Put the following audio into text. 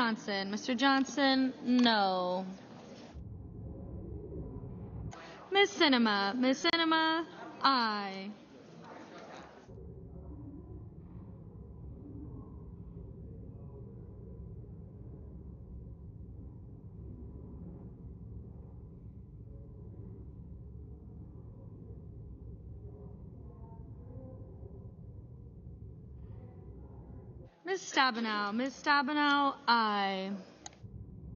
Johnson. Mr. Johnson, no. Miss Sinema. Miss Sinema, aye. Miss Stabenow. Miss Stabenow, aye.